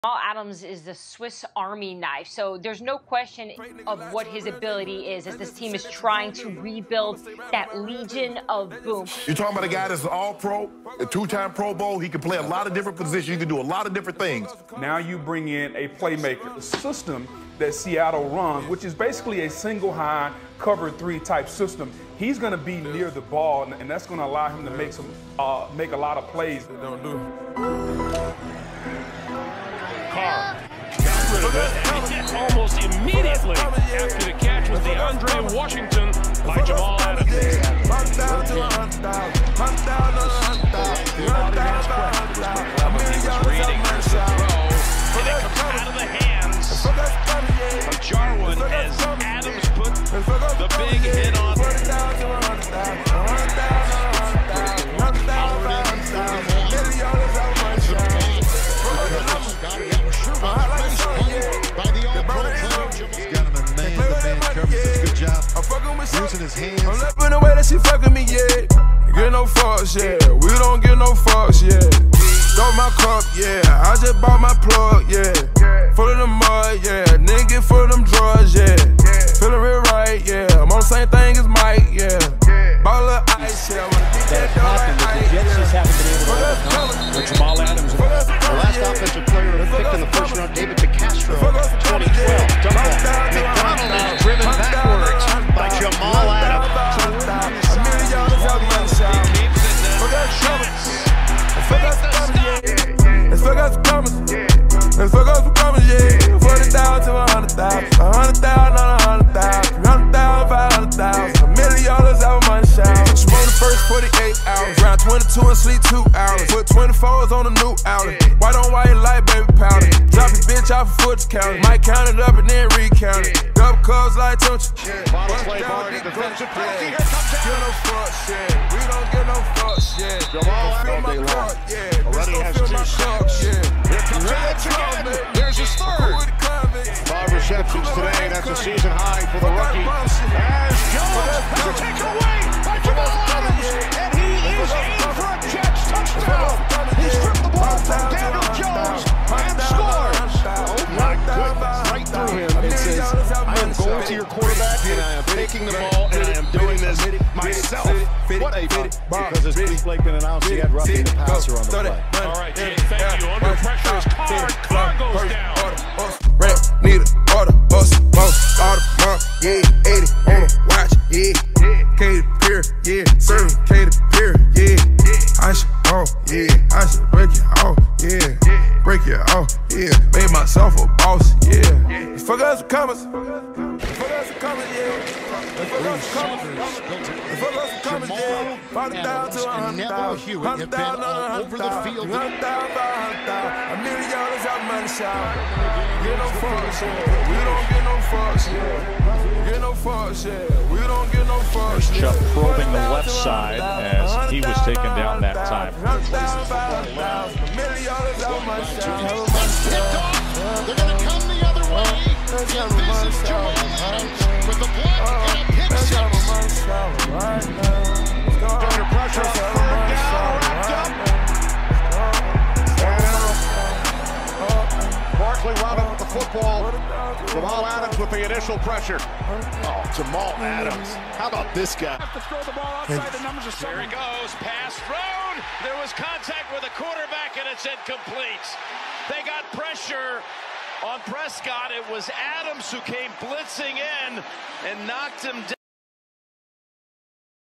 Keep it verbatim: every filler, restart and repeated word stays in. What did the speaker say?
Jamal Adams is the Swiss Army knife, so there's no question of what his ability is as this team is trying to rebuild that Legion of Boom. You're talking about a guy that's an all-pro, a two-time Pro Bowl. He can play a lot of different positions. He can do a lot of different things. Now you bring in a playmaker. The system that Seattle runs, which is basically a single high cover three type system, he's going to be near the ball, and that's going to allow him to make some, uh, make a lot of plays. Don't do it. Carr got rid of it, and he hit almost immediately after the catch was the Andre Washington by Jamal Adams. He was reading the throw, and it comes out of the hands of Jarwin as Adams put the big hit on. Using his hands. I'm not in the way that she fucking me, yeah. Get no fucks, yeah. We don't get no fucks, yeah. Got my cup, yeah. I just bought my plug, yeah. Full of the mud, yeah. Nigga full of them drugs, yeah. Feeling real right, yeah. I'm on the same thing as Mike, yeah. Ball of ice, yeah. That happened, but the Jets just haven't been able to overcome with Jamal Adams. The last offensive player picked in the first round, David DeCastro, twenty twelve. Dump ball. McDonald is driven backwards by Jamal Adams. Let's fuck us for coming. Let's fuck us for coming, yeah. forty thousand to a hundred thousand. A hundred thousand on a hundred thousand. Hundred thousand, five hundred thousand. A million dollars out of money shower. Smoke the first forty-eight hours. Round twenty-two and sleep two hours. Put twenty-fours on a new outlet. White on white light, baby powder. Drop your bitch off of Foots County. Might count it up and then recount it. Double cubs like Tunch. Bottle play bar in defensive penalty. Here comes Get no fucks, yeah. We don't get no fucks, yeah. Jamal Feel my Adams cup, yeah. already has Feel two my cup, sacks. yeah. Here comes Adams again. There's his third. Five receptions today. That's a season high for the rookie. As Jones has a takeaway by Jamal Adams, and he is in for a Jets touchdown. He stripped the ball from Daniel Jones and scores. Oh my goodness! Right through him. It says, "I am going to your quarterback, and I am taking the ball, and I am doing this myself." What a because as Steve Blakeman announced, he had roughing the passer on the play. All right, Jay, thank you. Under pressure is Carr. Carr goes down. Rap, need a order, us, boss, all the month, yeah, eighty on the watch, yeah, Katy Perry, yeah, serving Katy Perry, yeah, I should, oh, yeah, I should break it off, yeah, break it off, yeah, made myself a boss, yeah, fuck us with commas, fuck us with commas, yeah, fuck us with commas, fuck us with commas, yeah, forty thousand to a hundred thousand, hundred thousand on a hundred thousand, hundred thousand, hundred thousand, a million dollars out money shower. Get no fucks, yeah. We don't get no fucks, yeah. Get no fucks, yeah. We don't get no fucks, yeah. Chubb probing the left side as he was taken down that time. They're going to come the other way. And this is Jamal Adams with the block and a pick six. Under pressure, third down, wrapped up. Barkley wound up with the football. Jamal Adams with the initial pressure. Oh, Jamal Adams. How about this guy? Have to throw the ball outside the numbers of seven. There he goes, pass thrown. There was contact with the quarterback, and it's incomplete. They got pressure on Prescott. It was Adams who came blitzing in and knocked him down.